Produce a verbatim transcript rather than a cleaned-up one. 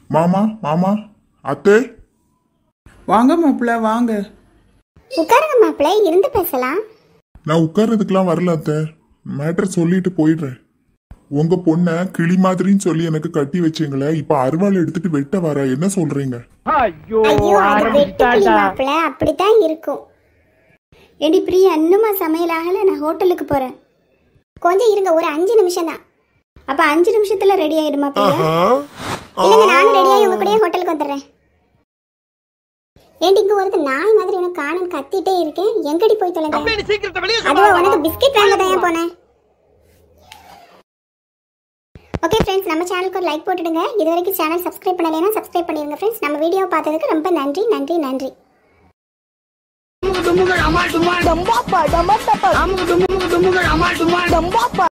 மாமா மாமா அத்தை வாங்க மாப்பிள்ள வாங்க. உட்காருங்க மாப்பிள்ள, இருந்து பேசலாம். நான் உட்கார்றதுக்கெல்லாம் வரல அத்தை, மேட்டர் சொல்லிட்டு போயிடுறேன். உங்க பொண்ண கிளி மாதிரின்னு சொல்லி எனக்கு கட்டி வச்சீங்களே, இப்ப அருவாள் எடுத்துட்டு வெட்ட வர, என்ன சொல்றீங்க? ஐயோ அது வெட்டுக்கிளி மாப்பிள்ள, அப்படித்தான் இருக்கும். எடி பிரியா, இன்னுமா சமையல் ஆகல? நான் ஹோட்டலுக்கு போறேன், கொஞ்சம் இருங்க, ஒரு அஞ்சு நிமிஷம் தான். அப்ப அஞ்சு நிமிஷத்துல ரெடி ஆயிடுமா பிரியா? இல்லைங்க, நானும் ரெடியாகி உங்க கூடயே ஹோட்டலுக்கு வந்துடுறேன். ஏன்டி இங்க ஒருத்தர் நாய் மாதிரி எனக்கு காணும் கத்திட்டே இருக்கேன், எங்கடி போய் தொலைங்க? அதுவா உனக்கு பிஸ்கட் வாங்க தான் போனேன். ஓகே ஃப்ரெண்ட்ஸ், நம்ம சேனலுக்கு ஒரு லைக் போட்டுடுங்க. இது வரைக்கும் சேனல் சப்ஸ்கிரைப் பண்ணலைன்னா சப்ஸ்கிரைப் பண்ணிடுங்க ஃப்ரெண்ட்ஸ். நம்ம வீடியோ பார்த்ததுக்கு ரொம்ப நன்றி நன்றி நன்றி.